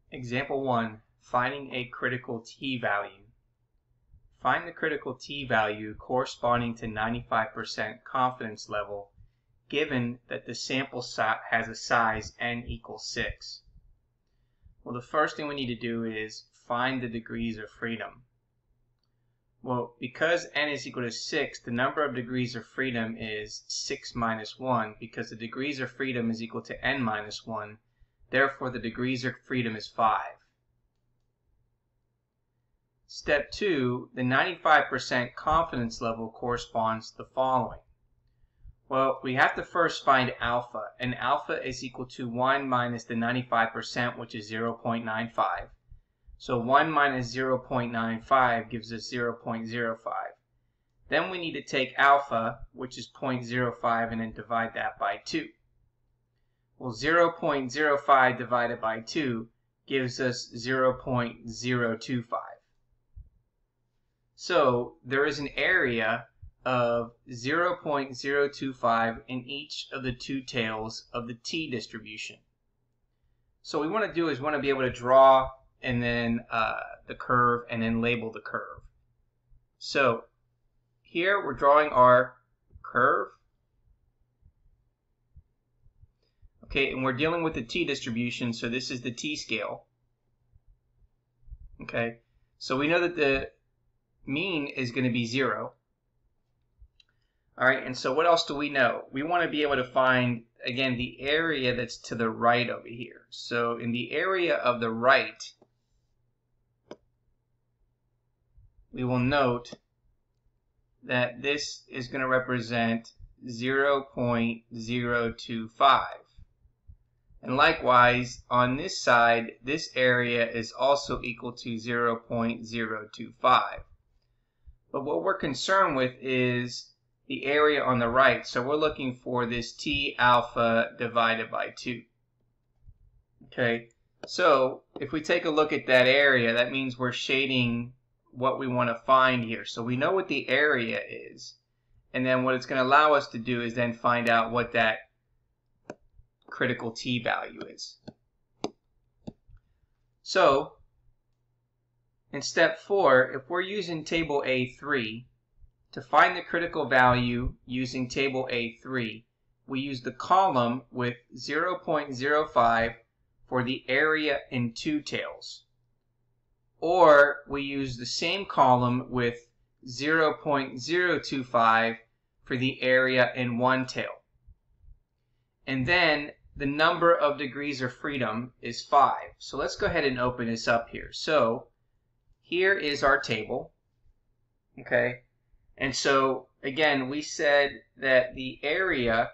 Example 1, finding a critical t-value. Find the critical t-value corresponding to 95% confidence level given that the sample has a size n equals 6. Well, the first thing we need to do is find the degrees of freedom. Well, because n is equal to 6, the number of degrees of freedom is 6 minus 1 because the degrees of freedom is equal to n minus 1. Therefore, the degrees of freedom is 5. Step 2, the 95% confidence level corresponds to the following. Well, we have to first find alpha, and alpha is equal to 1 minus the 95%, which is 0.95. So 1 minus 0.95 gives us 0.05. Then we need to take alpha, which is 0.05, and then divide that by 2. Well, 0.05 divided by 2 gives us 0.025. So there is an area of 0.025 in each of the two tails of the t distribution. So what we want to do is we want to be able to draw and then the curve and then label the curve. So here we're drawing our curve. Okay, and we're dealing with the t distribution, so this is the t-scale. Okay, so we know that the mean is going to be 0. All right, and so what else do we know? We want to be able to find, again, the area that's to the right over here. So in the area of the right, we will note that this is going to represent 0.025. And likewise, on this side, this area is also equal to 0.025. But what we're concerned with is the area on the right. So we're looking for this t alpha divided by 2. Okay, so if we take a look at that area, that means we're shading what we want to find here. So we know what the area is. And then what it's going to allow us to do is then find out what that critical t value is. So in step 4, if we're using table A3, to find the critical value using table A3, we use the column with 0.05 for the area in two tails. Or we use the same column with 0.025 for the area in one tail. And then the number of degrees of freedom is 5. So let's go ahead and open this up here. So here is our table. Okay. And so again, we said that the area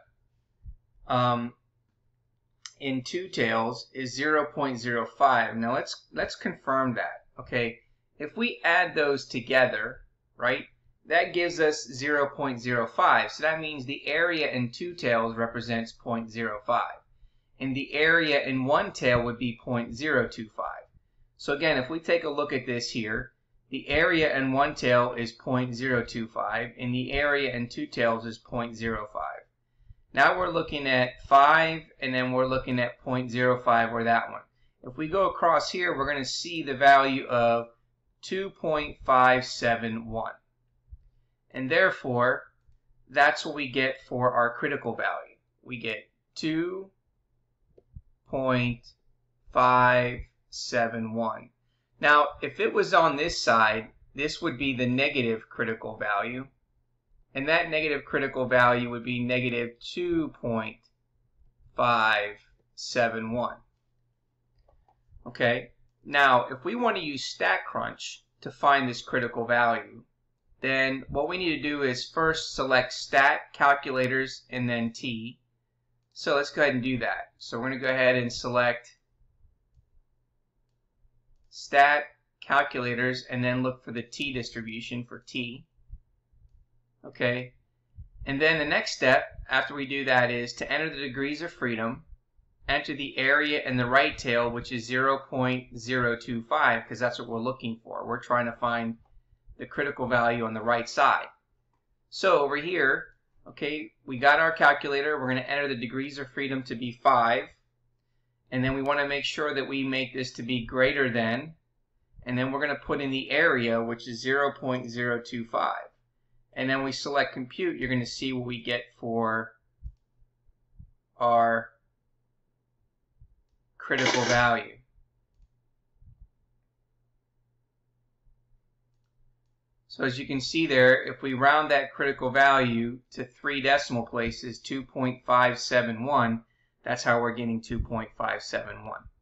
in two tails is 0.05. Now let's confirm that. Okay, if we add those together, right, that gives us 0.05. So that means the area in two tails represents 0.05. And the area in one tail would be 0.025. So again, if we take a look at this here, the area in one tail is 0.025, and the area in two tails is 0.05. Now we're looking at 5, and then we're looking at 0.05, or that one. If we go across here, we're going to see the value of 2.571. And therefore, that's what we get for our critical value. We get 2.571. Now, if it was on this side, this would be the negative critical value. And that negative critical value would be negative 2.571. Okay, now if we want to use StatCrunch to find this critical value, then what we need to do is first select Stat, Calculators, and then T. So let's go ahead and do that. So we're going to go ahead and select Stat, Calculators, and then look for the t distribution for t. Okay, and then the next step after we do that is to enter the degrees of freedom, enter the area in the right tail, which is 0.025, because that's what we're looking for. We're trying to find the critical value on the right side. So over here, okay, we got our calculator. We're going to enter the degrees of freedom to be 5. and then we want to make sure that we make this to be greater than, and then we're going to put in the area, which is 0.025. And then we select compute. You're going to see what we get for our critical value. So as you can see there, if we round that critical value to 3 decimal places, 2.571, that's how we're getting 2.571.